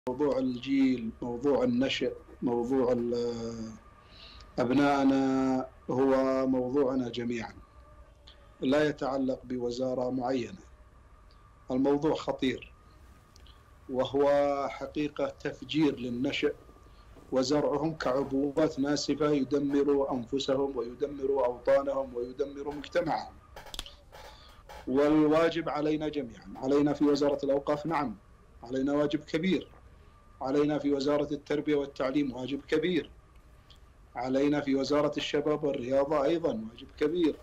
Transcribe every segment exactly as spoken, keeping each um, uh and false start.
موضوع الجيل، موضوع النشء، موضوع أبنائنا هو موضوعنا جميعا، لا يتعلق بوزارة معينة. الموضوع خطير، وهو حقيقة تفجير للنشء وزرعهم كعبوات ناسفة يدمر أنفسهم ويدمر أوطانهم ويدمر مجتمعهم. والواجب علينا جميعا، علينا في وزارة الأوقاف نعم علينا واجب كبير، علينا في وزارة التربية والتعليم واجب كبير، علينا في وزارة الشباب والرياضة أيضا واجب كبير،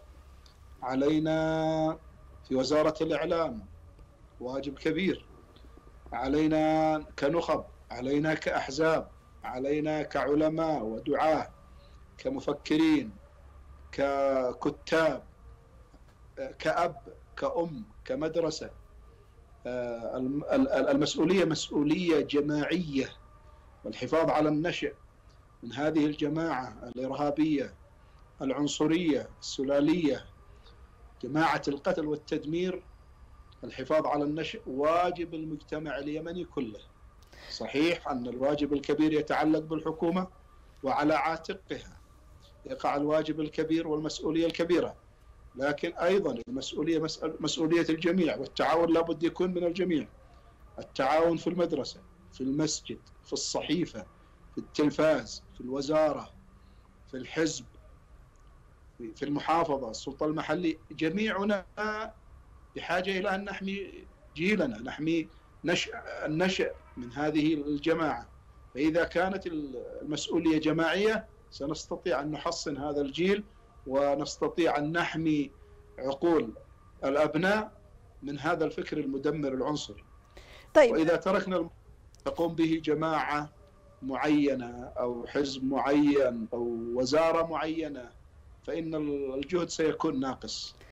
علينا في وزارة الإعلام واجب كبير، علينا كنخب، علينا كأحزاب، علينا كعلماء ودعاة، كمفكرين، ككتاب، كأب، كأم، كمدرسة. المسؤولية مسؤولية جماعية، والحفاظ على النشء من هذه الجماعة الإرهابية العنصرية السلالية، جماعة القتل والتدمير. الحفاظ على النشء واجب المجتمع اليمني كله. صحيح أن الواجب الكبير يتعلق بالحكومة، وعلى عاتقها يقع الواجب الكبير والمسؤولية الكبيرة، لكن أيضا المسؤولية مسؤولية الجميع، والتعاون لابد يكون من الجميع. التعاون في المدرسة، في المسجد، في الصحيفة، في التلفاز، في الوزارة، في الحزب، في المحافظة، السلطة المحلية، جميعنا بحاجة إلى أن نحمي جيلنا، نحمي نشأ النشأ من هذه الجماعة. فإذا كانت المسؤولية جماعية سنستطيع أن نحصن هذا الجيل، ونستطيع أن نحمي عقول الأبناء من هذا الفكر المدمر العنصري. طيب. وإذا تركنا تقوم به جماعة معينة أو حزب معين أو وزارة معينة، فإن الجهد سيكون ناقص.